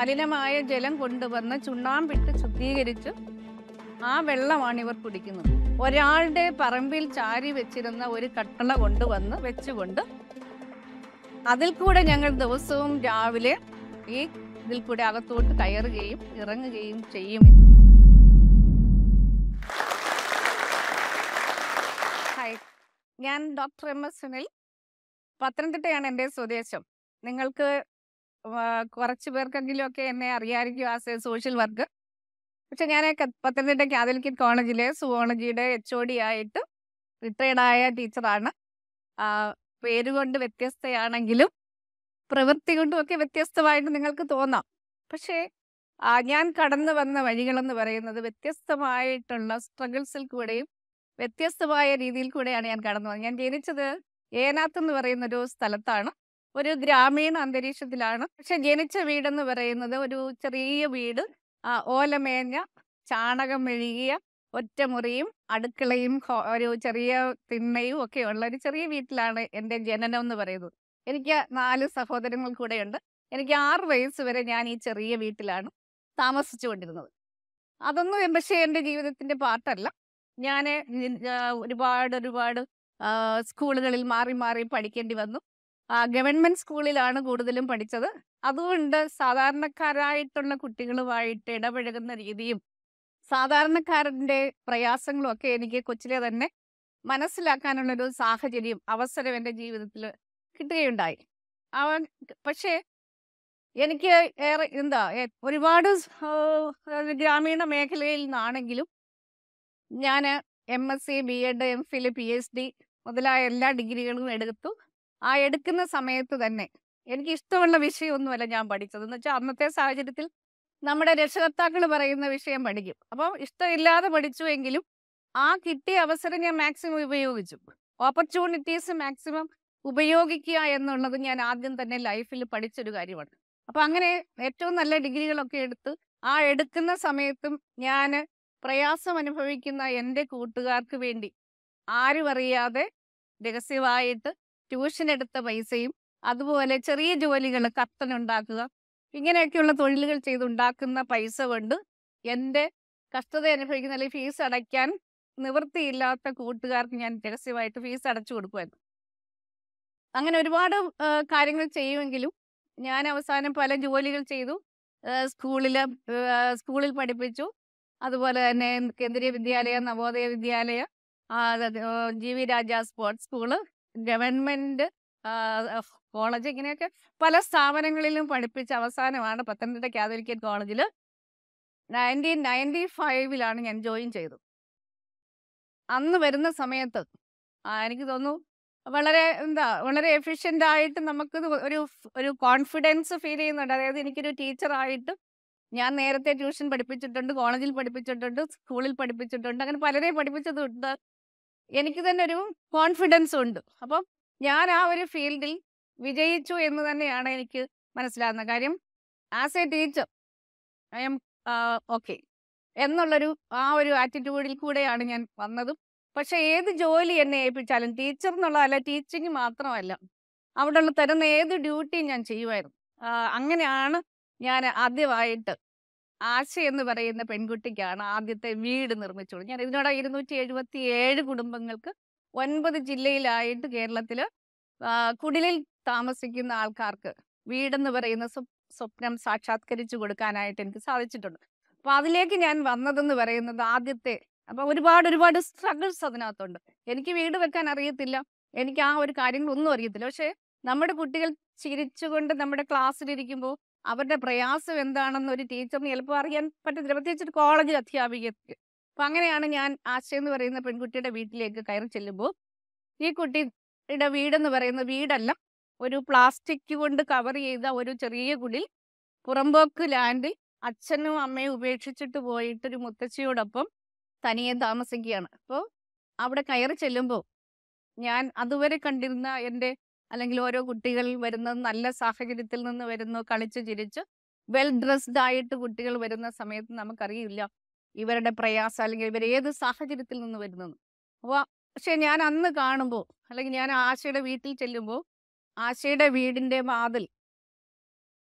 മലിനമായ ജലം കൊണ്ടുവന്ന് ചുണ്ണാമ്പിട്ട് ശുദ്ധീകരിച്ച് ആ വെള്ളമാണ് ഇവർ കുടിക്കുന്നത്. ഒരാളുടെ പറമ്പിൽ ചാരി വെച്ചിരുന്ന ഒരു കട്ടള കൊണ്ടുവന്ന് വെച്ചുകൊണ്ട് അതിൽ കൂടെ ഞങ്ങൾ ദിവസവും രാവിലെ ഈ ഇതിൽ കൂടെ അകത്തോട്ട് കയറുകയും ഇറങ്ങുകയും ചെയ്യും. ഹായ്, ഞാൻ ഡോക്ടർ MS സുനിൽ. പത്തനംതിട്ടയാണ് എൻ്റെ സ്വദേശം. നിങ്ങൾക്ക് കുറച്ച് പേർക്കെങ്കിലും ഒക്കെ എന്നെ അറിയാമായിരിക്കും ആസ് എ സോഷ്യൽ വർക്കർ. പക്ഷെ ഞാൻ പത്തനംതിട്ട കാതലിക് കോളേജിലെ സുവോളജിയുടെ HOD ആയിട്ട് റിട്ടയർഡായ ടീച്ചറാണ്. പേരുകൊണ്ട് വ്യത്യസ്തയാണെങ്കിലും പ്രവൃത്തി കൊണ്ടും ഒക്കെ വ്യത്യസ്തമായിട്ട് നിങ്ങൾക്ക് തോന്നാം. പക്ഷേ ഞാൻ കടന്നു വന്ന വഴികളെന്ന് പറയുന്നത് വ്യത്യസ്തമായിട്ടുള്ള സ്ട്രഗിൾസിൽ കൂടെയും വ്യത്യസ്തമായ രീതിയിൽ കൂടെയാണ് ഞാൻ കടന്നു വന്നത്. ഞാൻ ജനിച്ചത് ഏനാത്ത് എന്ന് പറയുന്നൊരു സ്ഥലത്താണ്. ഒരു ഗ്രാമീണ അന്തരീക്ഷത്തിലാണ്. പക്ഷെ ജനിച്ച വീടെന്ന് പറയുന്നത് ഒരു ചെറിയ വീട്, ഓലമേഞ്ഞ ചാണകം മെഴുകിയ ഒറ്റമുറിയും അടുക്കളയും ഒരു ചെറിയ തിണ്ണയും ഒക്കെ ഉള്ള ഒരു ചെറിയ വീട്ടിലാണ് എൻ്റെ ജനനം എന്ന് പറയുന്നത്. എനിക്ക് 4 സഹോദരങ്ങൾ കൂടെയുണ്ട്. എനിക്ക് 6 വയസ്സ് വരെ ഞാൻ ഈ ചെറിയ വീട്ടിലാണ് താമസിച്ചുകൊണ്ടിരുന്നത്. അതൊന്നും പക്ഷേ എൻ്റെ ജീവിതത്തിൻ്റെ പാർട്ടല്ല. ഞാൻ ഒരുപാട് സ്കൂളുകളിൽ മാറി മാറി പഠിക്കേണ്ടി വന്നു. ഗവൺമെൻറ് സ്കൂളിലാണ് കൂടുതലും പഠിച്ചത്. അതുകൊണ്ട് സാധാരണക്കാരായിട്ടുള്ള കുട്ടികളുമായിട്ട് ഇടപഴകുന്ന രീതിയും സാധാരണക്കാരൻ്റെ പ്രയാസങ്ങളും ഒക്കെ എനിക്ക് കൊച്ചിലെ തന്നെ മനസ്സിലാക്കാനുള്ളൊരു സാഹചര്യം, അവസരം എൻ്റെ ജീവിതത്തിൽ കിട്ടുകയുണ്ടായി. പക്ഷേ എനിക്ക് ഏറെ ഒരുപാട് ഗ്രാമീണ മേഖലയിൽ നിന്നാണെങ്കിലും ഞാൻ MSc, BEd, MPhil, PhD മുതലായ എല്ലാ ഡിഗ്രികളും എടുത്തു. എടുക്കുന്ന സമയത്ത് തന്നെ എനിക്ക് ഇഷ്ടമുള്ള വിഷയമൊന്നുമല്ല ഞാൻ പഠിച്ചത്. എന്ന് വെച്ചാൽ അന്നത്തെ സാഹചര്യത്തിൽ നമ്മുടെ രക്ഷകർത്താക്കൾ പറയുന്ന വിഷയം പഠിക്കും. അപ്പം ഇഷ്ടമില്ലാതെ പഠിച്ചുവെങ്കിലും കിട്ടിയ അവസരം ഞാൻ മാക്സിമം ഉപയോഗിച്ചു. ഓപ്പർച്യൂണിറ്റീസ് മാക്സിമം ഉപയോഗിക്കുക എന്നുള്ളത് ഞാൻ ആദ്യം തന്നെ ലൈഫിൽ പഠിച്ചൊരു കാര്യമാണ്. അപ്പം അങ്ങനെ ഏറ്റവും നല്ല ഡിഗ്രികളൊക്കെ എടുത്ത് എടുക്കുന്ന സമയത്തും ഞാൻ പ്രയാസം അനുഭവിക്കുന്ന എൻ്റെ കൂട്ടുകാർക്ക് വേണ്ടി ആരും അറിയാതെ രഹസ്യമായിട്ട് ട്യൂഷൻ എടുത്ത പൈസയും അതുപോലെ ചെറിയ ജോലികൾ, കർട്ടനുണ്ടാക്കുക, ഇങ്ങനെയൊക്കെയുള്ള തൊഴിലുകൾ ചെയ്തുണ്ടാക്കുന്ന പൈസ കൊണ്ട് എൻ്റെ കഷ്ടത അനുഭവിക്കുന്ന അല്ലെങ്കിൽ ഫീസ് അടയ്ക്കാൻ നിവൃത്തിയില്ലാത്ത കൂട്ടുകാർക്ക് ഞാൻ രഹസ്യമായിട്ട് ഫീസ് അടച്ചു കൊടുക്കുമായിരുന്നു. അങ്ങനെ ഒരുപാട് കാര്യങ്ങൾ ചെയ്യുമെങ്കിലും ഞാൻ അവസാനം പല ജോലികൾ ചെയ്തു. സ്കൂളിൽ പഠിപ്പിച്ചു. അതുപോലെ തന്നെ കേന്ദ്രീയ വിദ്യാലയ, Navodaya Vidyalaya, GV Raja sports school, government college, ഇങ്ങനെയൊക്കെ പല സ്ഥാപനങ്ങളിലും പഠിപ്പിച്ച അവസാനമാണ് പത്തനംതിട്ട കാതലിക് കോളേജിൽ 1995 ഞാൻ ജോയിൻ ചെയ്തു. അന്ന് വരുന്ന സമയത്ത് എനിക്ക് തോന്നുന്നു വളരെ എഫിഷ്യൻ്റ് ആയിട്ട് നമുക്ക് ഒരു കോൺഫിഡൻസ് ഫീൽ ചെയ്യുന്നുണ്ട്. അതായത് എനിക്കൊരു ടീച്ചറായിട്ട് ഞാൻ നേരത്തെ ട്യൂഷൻ പഠിപ്പിച്ചിട്ടുണ്ട്, കോളേജിൽ പഠിപ്പിച്ചിട്ടുണ്ട്, സ്കൂളിൽ പഠിപ്പിച്ചിട്ടുണ്ട്, അങ്ങനെ പലരെയും പഠിപ്പിച്ചതുണ്ട്. എനിക്ക് തന്നെ ഒരു കോൺഫിഡൻസ് ഉണ്ട്. അപ്പം ഞാൻ ഒരു ഫീൽഡിൽ വിജയിച്ചു എന്ന് തന്നെയാണ് എനിക്ക് മനസ്സിലാകുന്ന കാര്യം. As a teacher I am okay എന്നുള്ളൊരു ഒരു ആറ്റിറ്റ്യൂഡിൽ കൂടെയാണ് ഞാൻ വന്നതും. പക്ഷെ ഏത് ജോലി എന്നെ ഏൽപ്പിച്ചാലും ടീച്ചർ എന്നുള്ളതല്ല, ടീച്ചിങ് മാത്രമല്ല, അവിടെയുള്ള തരുന്ന ഏത് ഡ്യൂട്ടിയും ഞാൻ ചെയ്യുമായിരുന്നു. അങ്ങനെയാണ് ഞാൻ ആദ്യമായിട്ട് ആശ എന്ന് പറയുന്ന പെൺകുട്ടിക്കാണ് ആദ്യത്തെ വീട് നിർമ്മിച്ചോളൂ. ഞാൻ ഇതിനോട് 277 കുടുംബങ്ങൾക്ക് 9 ജില്ലയിലായിട്ട് കേരളത്തിൽ കുടിലിൽ താമസിക്കുന്ന ആൾക്കാർക്ക് വീടെന്ന് പറയുന്ന സ്വപ്നം സാക്ഷാത്കരിച്ചു കൊടുക്കാനായിട്ട് എനിക്ക് സാധിച്ചിട്ടുണ്ട്. അപ്പോൾ അതിലേക്ക് ഞാൻ വന്നതെന്ന് പറയുന്നത് ആദ്യത്തെ. അപ്പം ഒരുപാട് സ്ട്രഗിൾസ് അതിനകത്തുണ്ട്. എനിക്ക് വീട് വെക്കാൻ അറിയത്തില്ല, എനിക്ക് ഒരു കാര്യങ്ങളൊന്നും അറിയത്തില്ല. പക്ഷേ നമ്മുടെ കുട്ടികൾ ചിരിച്ചുകൊണ്ട് നമ്മുടെ ക്ലാസ്സിലിരിക്കുമ്പോൾ അവരുടെ പ്രയാസം എന്താണെന്ന് ഒരു ടീച്ചറിന് ചിലപ്പോൾ അറിയാൻ പറ്റത്തില്ല, പ്രത്യേകിച്ച് കോളേജിൽ അധ്യാപികയ്ക്ക്. അപ്പം അങ്ങനെയാണ് ഞാൻ ആശ എന്ന് പറയുന്ന പെൺകുട്ടിയുടെ വീട്ടിലേക്ക് കയറി ചെല്ലുമ്പോൾ ഈ കുട്ടിയുടെ വീടെന്ന് പറയുന്ന വീടല്ല, ഒരു പ്ലാസ്റ്റിക് കൊണ്ട് കവർ ചെയ്ത ഒരു ചെറിയ കുടിൽ, പുറമ്പോക്ക് ലാൻഡിൽ അച്ഛനും അമ്മയും ഉപേക്ഷിച്ചിട്ട് പോയിട്ടൊരു മുത്തശ്ശിയോടൊപ്പം തനിയെ താമസിക്കുകയാണ്. അപ്പോൾ അവിടെ കയറി ചെല്ലുമ്പോൾ ഞാൻ അതുവരെ കണ്ടിരുന്ന അല്ലെങ്കിൽ ഓരോ കുട്ടികൾ വരുന്നത് നല്ല സാഹചര്യത്തിൽ നിന്ന് വരുന്നു, കളിച്ച് ചിരിച്ച് വെൽ ഡ്രസ്ഡ് ആയിട്ട് കുട്ടികൾ വരുന്ന സമയത്ത് നമുക്കറിയില്ല ഇവരുടെ പ്രയാസം അല്ലെങ്കിൽ ഇവർ ഏത് സാഹചര്യത്തിൽ നിന്ന് വരുന്നെന്ന്. പക്ഷെ ഞാൻ അന്ന് കാണുമ്പോൾ അല്ലെങ്കിൽ ഞാൻ ആശയുടെ വീട്ടിൽ ചെല്ലുമ്പോൾ ആശയുടെ വീടിൻ്റെ വാതിൽ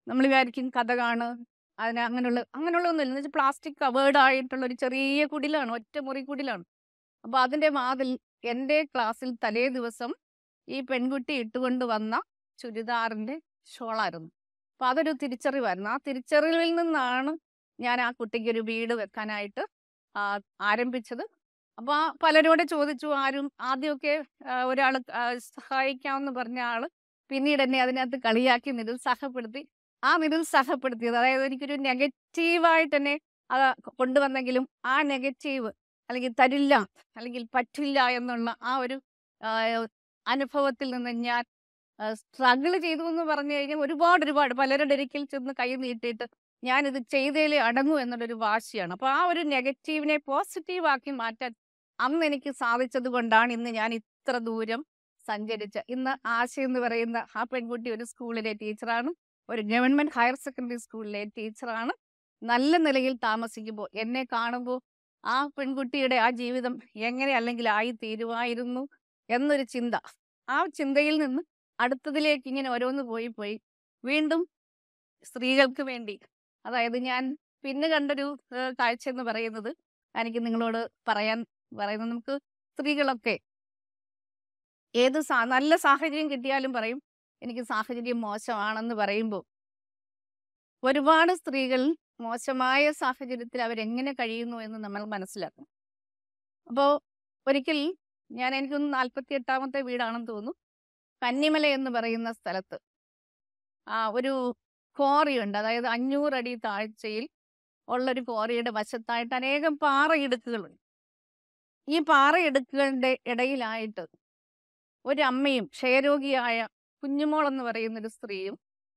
നമ്മൾ വിചാരിക്കും കതകാണ്, അതിന് അങ്ങനെയുള്ളതൊന്നുമില്ല. എന്ന് വെച്ചാൽ പ്ലാസ്റ്റിക് കവേർഡ് ആയിട്ടുള്ള ഒരു ചെറിയ കുടിലാണ്, ഒറ്റ മുറി കുടിലാണ്. അപ്പോൾ അതിൻ്റെ വാതിൽ എൻ്റെ ക്ലാസ്സിൽ തലേ ദിവസം ഈ പെൺകുട്ടി ഇട്ടുകൊണ്ട് വന്ന ചുരിദാറിൻ്റെ ഷോളായിരുന്നു. അപ്പോൾ അതൊരു തിരിച്ചറിവായിരുന്നു. ആ തിരിച്ചറിവിൽ നിന്നാണ് ഞാൻ ആ കുട്ടിക്ക് ഒരു വീട് വെക്കാനായിട്ട് ആരംഭിച്ചത്. അപ്പോൾ പലരോട് ചോദിച്ചു. ആരും ആദ്യമൊക്കെ ഒരാൾ സഹായിക്കാമെന്ന് പറഞ്ഞ ആൾ പിന്നീട് എന്നെ അതിനകത്ത് കളിയാക്കി നിരുത്സാഹപ്പെടുത്തി. ആ നിരുത്സാഹപ്പെടുത്തിയത്, അതായത് എനിക്കൊരു നെഗറ്റീവായിട്ട് എന്നെ അത് കൊണ്ടുവന്നെങ്കിലും ആ നെഗറ്റീവ് അല്ലെങ്കിൽ തരില്ല അല്ലെങ്കിൽ പറ്റില്ല എന്നുള്ള ആ ഒരു അനുഭവത്തിൽ നിന്ന് ഞാൻ സ്ട്രഗിൾ ചെയ്തു എന്ന് പറഞ്ഞു കഴിഞ്ഞാൽ ഒരുപാട് പലരുടെ ഒരിക്കൽ ചെന്ന് കൈ നീട്ടിയിട്ട് ഞാനിത് ചെയ്തേലേ അടങ്ങൂ എന്നുള്ളൊരു വാശിയാണ്. അപ്പോൾ ആ ഒരു നെഗറ്റീവിനെ പോസിറ്റീവാക്കി മാറ്റാൻ അന്ന് എനിക്ക് സാധിച്ചത് കൊണ്ടാണ് ഇന്ന് ഞാൻ ഇത്ര ദൂരം സഞ്ചരിച്ച. ഇന്ന് ആശ എന്ന് പറയുന്ന ആ പെൺകുട്ടി ഒരു സ്കൂളിലെ ടീച്ചറാണ്, ഒരു ഗവൺമെന്റ് ഹയർ സെക്കൻഡറി സ്കൂളിലെ ടീച്ചറാണ്. നല്ല നിലയിൽ താമസിക്കുമ്പോൾ എന്നെ കാണുമ്പോൾ ആ പെൺകുട്ടിയുടെ ആ ജീവിതം എങ്ങനെ അല്ലെങ്കിൽ ആയി തീരുമായിരുന്നു എന്നൊരു ചിന്ത, ആ ചിന്തയിൽ നിന്ന് അടുത്തതിലേക്ക് ഇങ്ങനെ ഓരോന്ന് പോയി വീണ്ടും സ്ത്രീകൾക്ക് വേണ്ടി, അതായത് ഞാൻ പിന്നെ കണ്ടൊരു കാഴ്ച എന്ന് പറയുന്നത് എനിക്ക് നിങ്ങളോട് പറയുന്നത്, നമുക്ക് സ്ത്രീകളൊക്കെ ഏത് നല്ല സാഹചര്യം കിട്ടിയാലും പറയും എനിക്ക് സാഹചര്യം മോശമാണെന്ന് പറയുമ്പോൾ ഒരുപാട് സ്ത്രീകൾ മോശമായ സാഹചര്യത്തിൽ അവരെങ്ങനെ കഴിയുന്നു എന്ന് നമ്മൾ മനസ്സിലാക്കും. അപ്പോൾ ഒരിക്കൽ എനിക്കൊന്ന് 48ാമത്തെ വീടാണെന്ന് തോന്നുന്നു, കന്നിമല എന്ന് പറയുന്ന സ്ഥലത്ത് ഒരു ക്വാറിയുണ്ട്. അതായത് 500 അടി താഴ്ചയിൽ ഉള്ളൊരു ക്വാറിയുടെ വശത്തായിട്ട് അനേകം പാറയിടുക്കുകളുണ്ട്. ഈ പാറയിടുക്കുകളുടെ ഇടയിലായിട്ട് ഒരമ്മയും ക്ഷയരോഗിയായ കുഞ്ഞുമോൾ എന്ന് പറയുന്നൊരു സ്ത്രീയും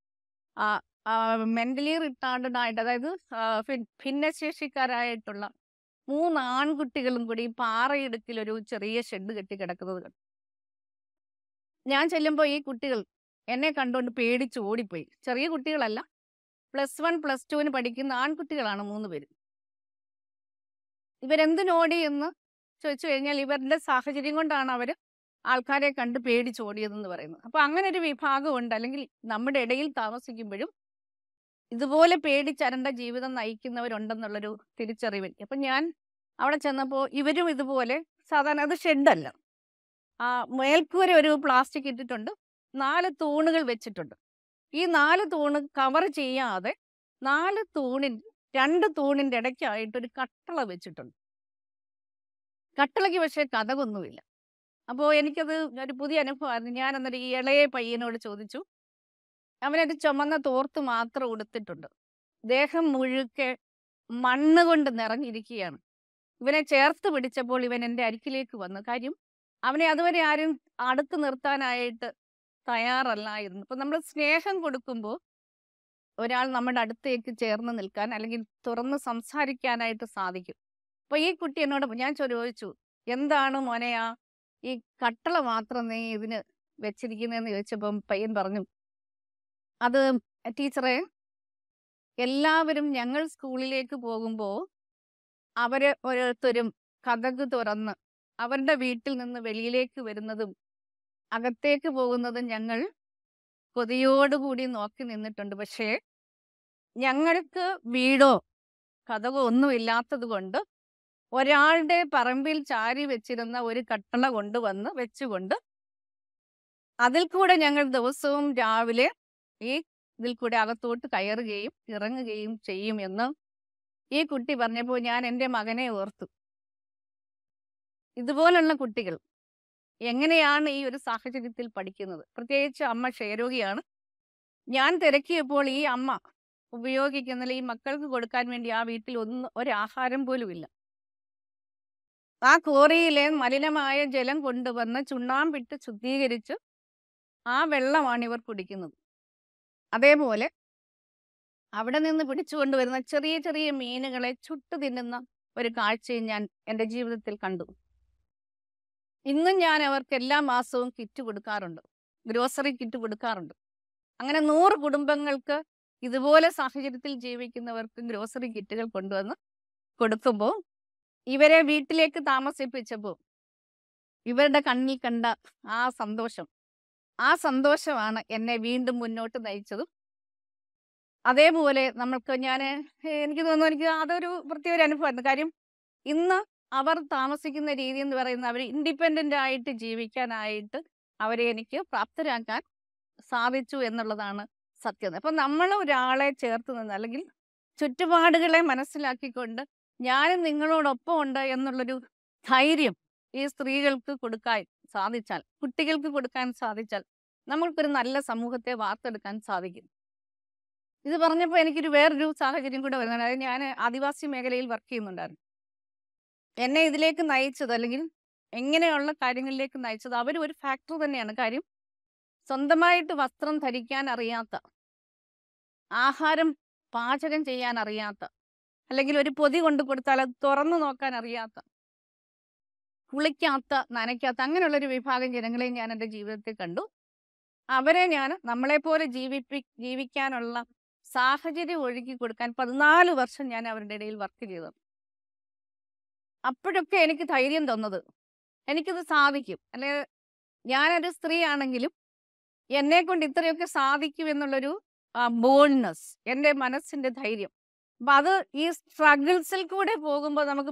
മെന്റലി റിട്ടാർഡഡ് ആയിട്ട്, അതായത് ഭിന്നശേഷിക്കാരായിട്ടുള്ള 3 ആൺകുട്ടികളും കൂടി ഈ പാറയിടുക്കിൽ ഒരു ചെറിയ ഷെഡ് കെട്ടി കിടക്കുന്നത് കണ്ടു. ഞാൻ ചെല്ലുമ്പോൾ ഈ കുട്ടികൾ എന്നെ കണ്ടുകൊണ്ട് പേടിച്ച് ഓടിപ്പോയി. ചെറിയ കുട്ടികളല്ല, +1 +2 പഠിക്കുന്ന ആൺകുട്ടികളാണ് 3 പേരും. ഇവരെന്തിനോടി എന്ന് ചോദിച്ചു കഴിഞ്ഞാൽ ഇവരുടെ സാഹചര്യം കൊണ്ടാണ് അവർ ആൾക്കാരെ കണ്ട് പേടിച്ചോടിയതെന്ന് പറയുന്നത്. അപ്പോൾ അങ്ങനെ ഒരു വിഭാഗമുണ്ട്. അല്ലെങ്കിൽ നമ്മുടെ ഇടയിൽ താമസിക്കുമ്പോഴും ഇതുപോലെ പേടിച്ചരണ്ട ജീവിതം നയിക്കുന്നവരുണ്ടെന്നുള്ളൊരു തിരിച്ചറിവിൽ. അപ്പം ഞാൻ അവിടെ ചെന്നപ്പോൾ ഇവരും ഇതുപോലെ, സാധാരണ അത് ഷെഡല്ല, മേൽക്കൂര ഒരു പ്ലാസ്റ്റിക് ഇട്ടിട്ടുണ്ട്, 4 തൂണുകൾ വെച്ചിട്ടുണ്ട്. ഈ 4 തൂണ് കവർ ചെയ്യാതെ 2 തൂണിൻ്റെ ഇടയ്ക്കായിട്ടൊരു കട്ടള വെച്ചിട്ടുണ്ട്. കട്ടളയ്ക്ക് പക്ഷേ കതകൊന്നുമില്ല. അപ്പോൾ എനിക്കത് ഒരു പുതിയ അനുഭവമായിരുന്നു. ഞാൻ അന്നേരം ഈ ഇളയ പയ്യനോട് ചോദിച്ചു. അവനൊരു ചുമന്ന തോർത്ത് മാത്രം ഉടുത്തിട്ടുണ്ട്, ദേഹം മുഴുക്കെ മണ്ണ് കൊണ്ട് നിറഞ്ഞിരിക്കുകയാണ്. ഇവനെ ചേർത്ത് പിടിച്ചപ്പോൾ ഇവൻ എൻ്റെ അരികിലേക്ക് വന്നു. കാര്യം അവനെ അതുവരെ ആരും അടുത്ത് നിർത്താനായിട്ട് തയ്യാറല്ലായിരുന്നു. അപ്പം നമ്മൾ സ്നേഹം കൊടുക്കുമ്പോൾ ഒരാൾ നമ്മുടെ അടുത്തേക്ക് ചേർന്ന് നിൽക്കാൻ അല്ലെങ്കിൽ തുറന്ന് സംസാരിക്കാനായിട്ട് സാധിക്കും. അപ്പോൾ ഈ കുട്ടി എന്നോട്, ഞാൻ ചോദിച്ചു, എന്താണ് മോനെയാ ഈ കട്ടള മാത്രം നീ ഇതിന് വെച്ചിരിക്കുന്നതെന്ന് ചോദിച്ചപ്പം പയ്യൻ പറഞ്ഞു, അത് ടീച്ചറെ, എല്ലാവരും ഞങ്ങൾ സ്കൂളിലേക്ക് പോകുമ്പോൾ അവര് ഓരോരുത്തരും കതക് തുറന്ന് അവരുടെ വീട്ടിൽ നിന്ന് വെളിയിലേക്ക് വരുന്നതും അകത്തേക്ക് പോകുന്നതും ഞങ്ങൾ കൊതിയോടുകൂടി നോക്കി നിന്നിട്ടുണ്ട്. പക്ഷേ ഞങ്ങൾക്ക് വീടോ കതകോ ഒന്നുമില്ലാത്തത് കൊണ്ട് ഒരാളുടെ പറമ്പിൽ ചാരി വെച്ചിരുന്ന ഒരു കട്ടള കൊണ്ടുവന്ന് വെച്ചുകൊണ്ട് അതിൽ കൂടെ ഞങ്ങൾ ദിവസവും രാവിലെ ഇതിൽ കൂടെ അകത്തോട്ട് കയറുകയും ഇറങ്ങുകയും ചെയ്യും എന്ന് ഈ കുട്ടി പറഞ്ഞപ്പോൾ ഞാൻ എൻ്റെ മകനെ ഓർത്തു. ഇതുപോലുള്ള കുട്ടികൾ എങ്ങനെയാണ് ഈ ഒരു സാഹചര്യത്തിൽ പഠിക്കുന്നത്? പ്രത്യേകിച്ച് അമ്മ ക്ഷയരോഗിയാണ്. ഞാൻ തിരക്കിയപ്പോൾ ഈ അമ്മ ഉപയോഗിക്കുന്ന ഈ മക്കൾക്ക് കൊടുക്കാൻ വേണ്ടി ആ വീട്ടിൽ ഒരാഹാരം പോലും ഇല്ല. ആ ക്വാറിയിലെ മലിനമായ ജലം കൊണ്ടുവന്ന് ചുണ്ണാമ്പിട്ട് ശുദ്ധീകരിച്ച് ആ വെള്ളമാണ് ഇവർ കുടിക്കുന്നത്. അതേപോലെ അവിടെ നിന്ന് പിടിച്ചുകൊണ്ടുവരുന്ന ചെറിയ ചെറിയ മീനുകളെ ചുട്ടു തിന്നുന്ന ഒരു കാഴ്ചയും ഞാൻ എൻ്റെ ജീവിതത്തിൽ കണ്ടു. ഇന്നും ഞാൻ അവർക്ക് എല്ലാ മാസവും കിറ്റ് കൊടുക്കാറുണ്ട്, ഗ്രോസറി കിറ്റ് കൊടുക്കാറുണ്ട്. അങ്ങനെ 100 കുടുംബങ്ങൾക്ക് ഇതുപോലെ സാഹചര്യത്തിൽ ജീവിക്കുന്നവർക്ക് ഗ്രോസറി കിറ്റുകൾ കൊണ്ടുവന്ന് കൊടുക്കുമ്പോൾ ഇവരെ വീട്ടിലേക്ക് താമസിപ്പിച്ചപ്പോൾ ഇവരുടെ കണ്ണിൽ കണ്ട ആ സന്തോഷമാണ് എന്നെ വീണ്ടും മുന്നോട്ട് നയിച്ചതും അതേപോലെ എനിക്ക് തോന്നുന്നു എനിക്ക് അതൊരു പ്രത്യേക ഒരു അനുഭവമായിരുന്നു. കാര്യം ഇന്ന് അവർ താമസിക്കുന്ന രീതി എന്ന് പറയുന്നത് അവർ ഇൻഡിപെൻഡന്റ് ആയിട്ട് ജീവിക്കാനായിട്ട് അവരെ എനിക്ക് പ്രാപ്തരാക്കാൻ സാധിച്ചു എന്നുള്ളതാണ് സത്യം. അപ്പം നമ്മൾ ഒരാളെ ചേർത്ത് നിന്ന് അല്ലെങ്കിൽ ചുറ്റുപാടുകളെ മനസ്സിലാക്കിക്കൊണ്ട് ഞാനും നിങ്ങളോടൊപ്പം ഉണ്ട് എന്നുള്ളൊരു ധൈര്യം ഈ സ്ത്രീകൾക്ക് കൊടുക്കാൻ സാധിച്ചാൽ, കുട്ടികൾക്ക് കൊടുക്കാൻ സാധിച്ചാൽ നമ്മൾക്കൊരു നല്ല സമൂഹത്തെ വാർത്തെടുക്കാൻ സാധിക്കും. ഇത് പറഞ്ഞപ്പോൾ എനിക്കൊരു വേറൊരു സാഹചര്യം കൂടെ വരുന്നുണ്ട്. അതായത് ഞാൻ ആദിവാസി മേഖലയിൽ വർക്ക് ചെയ്യുന്നുണ്ടായിരുന്നു. എന്നെ ഇതിലേക്ക് നയിച്ചത് അല്ലെങ്കിൽ എങ്ങനെയുള്ള കാര്യങ്ങളിലേക്ക് നയിച്ചത് ഒരു ഫാക്ടർ തന്നെയാണ്. കാര്യം സ്വന്തമായിട്ട് വസ്ത്രം ധരിക്കാൻ അറിയാത്ത, ആഹാരം പാചകം ചെയ്യാൻ അറിയാത്ത, അല്ലെങ്കിൽ ഒരു പൊതി കൊണ്ടു കൊടുത്താൽ അത് തുറന്നു നോക്കാൻ അറിയാത്ത, കുളിക്കാത്ത, നനയ്ക്കാത്ത അങ്ങനെയുള്ളൊരു വിഭാഗം ജനങ്ങളെ ഞാൻ എൻ്റെ ജീവിതത്തിൽ കണ്ടു. അവരെ ഞാൻ നമ്മളെപ്പോലെ ജീവിക്കാനുള്ള സാഹചര്യം ഒരുക്കി കൊടുക്കാൻ 14 വർഷം ഞാൻ അവരുടെ ഇടയിൽ വർക്ക് ചെയ്തത്. അപ്പോഴൊക്കെ എനിക്ക് ധൈര്യം തന്നത് എനിക്കിത് സാധിക്കും, അല്ലെ ഞാനൊരു സ്ത്രീ ആണെങ്കിലും എന്നെ കൊണ്ട് ഇത്രയൊക്കെ സാധിക്കും എന്നുള്ളൊരു ബോൾഡ്നെസ്, എൻ്റെ മനസ്സിൻ്റെ ധൈര്യം. അപ്പം അത് ഈ സ്ട്രഗിൾസിൽ കൂടെ പോകുമ്പോൾ നമുക്ക്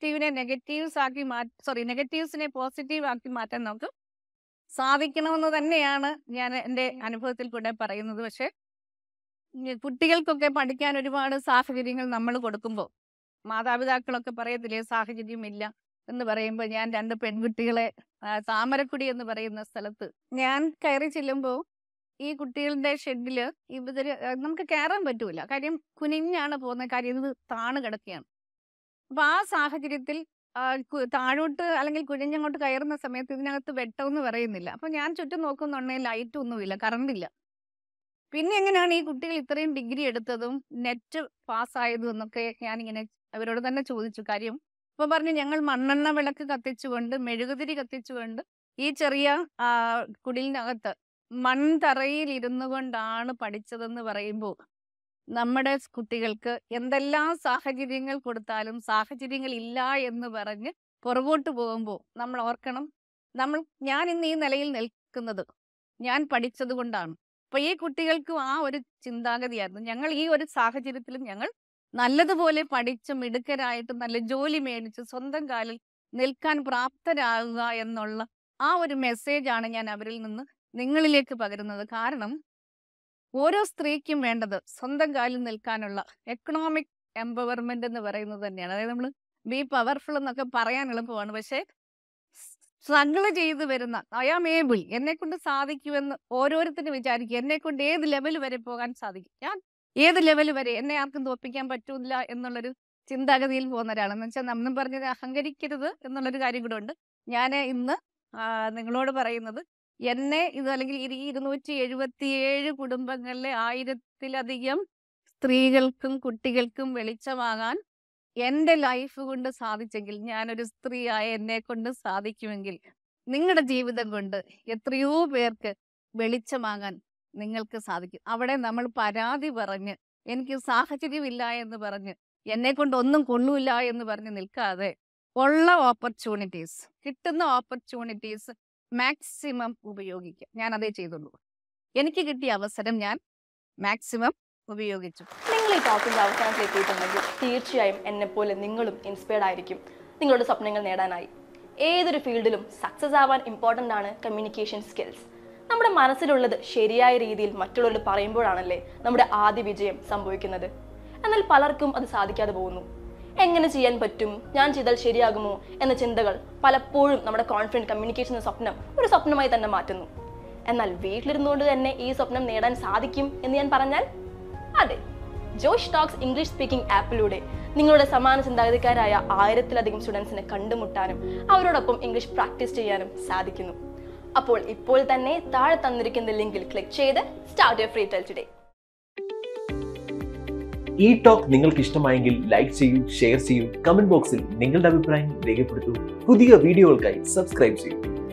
നെഗറ്റീവ്സിനെ പോസിറ്റീവ് ആക്കി മാറ്റാൻ നമുക്ക് സാധിക്കണമെന്ന് തന്നെയാണ് ഞാൻ എൻ്റെ അനുഭവത്തിൽ കൂടെ പറയുന്നത്. പക്ഷെ കുട്ടികൾക്കൊക്കെ പഠിക്കാൻ ഒരുപാട് സാഹചര്യങ്ങൾ നമ്മൾ കൊടുക്കുമ്പോൾ മാതാപിതാക്കളൊക്കെ പറയത്തില്ലേ സാഹചര്യമില്ല എന്ന് പറയുമ്പോൾ, ഞാൻ 2 പെൺകുട്ടികളെ താമരക്കുടി എന്ന് പറയുന്ന സ്ഥലത്ത് ഞാൻ കയറി ചെല്ലുമ്പോൾ ഈ കുട്ടികളുടെ ഷെഡില് നമുക്ക് കയറാൻ പറ്റൂല. കാര്യം കുനിഞ്ഞാണ് പോകുന്നത്, കാര്യം ഇത് താണ് കിടക്കുകയാണ്. അപ്പൊ ആ സാഹചര്യത്തിൽ താഴോട്ട് അല്ലെങ്കിൽ കുനിഞ്ഞങ്ങോട്ട് കയറുന്ന സമയത്ത് ഇതിനകത്ത് വെട്ടമെന്ന് പറയുന്നില്ല. അപ്പൊ ഞാൻ ചുറ്റും നോക്കുന്നുണ്ടെങ്കിൽ ലൈറ്റ് ഒന്നുമില്ല, കറണ്ട് ഇല്ല. പിന്നെ എങ്ങനെയാണ് ഈ കുട്ടികൾ ഇത്രയും ഡിഗ്രി എടുത്തതും നെറ്റ് പാസ്സായതും എന്നൊക്കെ ഞാനിങ്ങനെ അവരോട് തന്നെ ചോദിച്ചു. കാര്യം ഇപ്പൊ പറഞ്ഞു, ഞങ്ങൾ മണ്ണെണ്ണ വിളക്ക് കത്തിച്ചുകൊണ്ട്, മെഴുകുതിരി കത്തിച്ചുകൊണ്ട് ഈ ചെറിയ കുടിലിനകത്ത് മൺതറയിൽ ഇരുന്നു കൊണ്ടാണ് പഠിച്ചതെന്ന് പറയുമ്പോൾ നമ്മുടെ കുട്ടികൾക്ക് എന്തെല്ലാം സാഹചര്യങ്ങൾ കൊടുത്താലും സാഹചര്യങ്ങൾ ഇല്ല എന്ന് പറഞ്ഞ് പുറകോട്ട് പോകുമ്പോൾ നമ്മൾ ഓർക്കണം, ഞാൻ ഇന്ന് ഈ നിലയിൽ നിൽക്കുന്നത് ഞാൻ പഠിച്ചത് കൊണ്ടാണ്. അപ്പൊ ഈ കുട്ടികൾക്കും ആ ഒരു ചിന്താഗതിയായിരുന്നു. ഞങ്ങൾ ഈ ഒരു സാഹചര്യത്തിലും ഞങ്ങൾ നല്ലതുപോലെ പഠിച്ച് മിടുക്കരായിട്ട് നല്ല ജോലി മേടിച്ച് സ്വന്തം കാലിൽ നിൽക്കാൻ പ്രാപ്തരാകുക എന്നുള്ള ആ ഒരു മെസ്സേജാണ് ഞാൻ അവരിൽ നിന്ന് നിങ്ങളിലേക്ക് പകരുന്നത്. കാരണം ഓരോ സ്ത്രീക്കും വേണ്ടത് സ്വന്തം കാലിൽ നിൽക്കാനുള്ള എക്കണോമിക് എംപവർമെന്റ് എന്ന് പറയുന്നത് തന്നെയാണ്. അതായത് നമ്മൾ ബി പവർഫുൾ എന്നൊക്കെ പറയാൻ എളുപ്പമാണ്, പക്ഷെ സ്ട്രഗിൾ ചെയ്ത് വരുന്ന ഐ ആം ഏബിൾ, എന്നെ കൊണ്ട് സാധിക്കുമെന്ന് ഓരോരുത്തരും വിചാരിക്കും. എന്നെ കൊണ്ട് ഏത് ലെവൽ വരെ പോകാൻ സാധിക്കും, ഞാൻ ഏത് ലെവൽ വരെ, എന്നെ ആർക്കും തോൽപ്പിക്കാൻ പറ്റൂല എന്നുള്ളൊരു ചിന്താഗതിയിൽ പോകുന്ന ഒരാളെന്ന് വെച്ചാൽ നമ്മൾ പറഞ്ഞത് അഹങ്കരിക്കരുത് എന്നുള്ളൊരു കാര്യം കൂടെ ഉണ്ട്. ഞാൻ ഇന്ന് നിങ്ങളോട് പറയുന്നത്, എന്നെ ഇത് അല്ലെങ്കിൽ ഈ 277 കുടുംബങ്ങളിലെ 1000-ലധികം സ്ത്രീകൾക്കും കുട്ടികൾക്കും വെളിച്ചമാകാൻ എൻ്റെ ലൈഫ് കൊണ്ട് സാധിച്ചെങ്കിൽ, ഞാനൊരു സ്ത്രീയായ എന്നെ കൊണ്ട് സാധിക്കുമെങ്കിൽ നിങ്ങളുടെ ജീവിതം കൊണ്ട് എത്രയോ പേർക്ക് വെളിച്ചമാകാൻ നിങ്ങൾക്ക് സാധിക്കും. അവിടെ നമ്മൾ പരാതി പറഞ്ഞ് എനിക്ക് സാഹചര്യമില്ല എന്ന് പറഞ്ഞ് എന്നെ കൊണ്ട് ഒന്നും കൊള്ളൂല എന്ന് പറഞ്ഞ് നിൽക്കാതെ ഉള്ള ഓപ്പർച്യൂണിറ്റീസ്, കിട്ടുന്ന ഓപ്പർച്യൂണിറ്റീസ് മാക്സിമം ഉപയോഗിക്കുക. ഞാൻ അതേ ചെയ്തുള്ളൂ. എനിക്ക് കിട്ടിയ അവസരം ഞാൻ മാക്സിമം ഉപയോഗിച്ചു. നിങ്ങൾ ഈ ടോക്കിന്റെ അവസാനത്തിൽ എത്തിയിട്ടുണ്ടെങ്കിൽ തീർച്ചയായും എന്നെപ്പോലെ നിങ്ങളും ഇൻസ്പയർഡ് ആയിരിക്കും നിങ്ങളുടെ സ്വപ്നങ്ങൾ നേടാനായി. ഏതൊരു ഫീൽഡിലും സക്സസ് ആവാൻ ഇമ്പോർട്ടൻ്റ് ആണ് കമ്മ്യൂണിക്കേഷൻ സ്കിൽസ്. നമ്മുടെ മനസ്സിലുള്ളത് ശരിയായ രീതിയിൽ മറ്റുള്ളവരോട് പറയുമ്പോഴാണല്ലേ നമ്മുടെ ആദ്യ വിജയം സംഭവിക്കുന്നത്. എന്നാൽ പലർക്കും അത് സാധിക്കാതെ പോകുന്നു. എങ്ങനെ ചെയ്യാൻ പറ്റും, ഞാൻ ചെയ്താൽ ശരിയാകുമോ എന്ന ചിന്തകൾ പലപ്പോഴും നമ്മുടെ കോൺഫിഡൻറ്റ് കമ്മ്യൂണിക്കേഷൻ എന്ന സ്വപ്നം ഒരു സ്വപ്നമായി തന്നെ മാറ്റുന്നു. എന്നാൽ വീട്ടിലിരുന്നുകൊണ്ട് തന്നെ ഈ സ്വപ്നം നേടാൻ സാധിക്കും എന്ന് ഞാൻ പറഞ്ഞാൽ അതെ, ജോഷ് ടോക്സ് ഇംഗ്ലീഷ് സ്പീക്കിംഗ് ആപ്പിലൂടെ നിങ്ങളുടെ സമാന ചിന്താഗതിക്കാരായ 1000-ലധികം സ്റ്റുഡൻസിനെ കണ്ടുമുട്ടാനും അവരോടൊപ്പം ഇംഗ്ലീഷ് പ്രാക്ടീസ് ചെയ്യാനും സാധിക്കുന്നു. അപ്പോൾ ഇപ്പോൾ തന്നെ താഴെ തന്നിരിക്കുന്ന ലിങ്കിൽ ക്ലിക്ക് ചെയ്ത് start your free trial today. ഈ ടോക്ക് നിങ്ങൾക്ക് ഇഷ്ടമായെങ്കിൽ ലൈക്ക് ചെയ്യൂ, ഷെയർ ചെയ്യൂ, കമന്റ് ബോക്സിൽ നിങ്ങളുടെ അഭിപ്രായം രേഖപ്പെടുത്തൂ. പുതിയ വീഡിയോകൾക്കായി സബ്സ്ക്രൈബ് ചെയ്യൂ.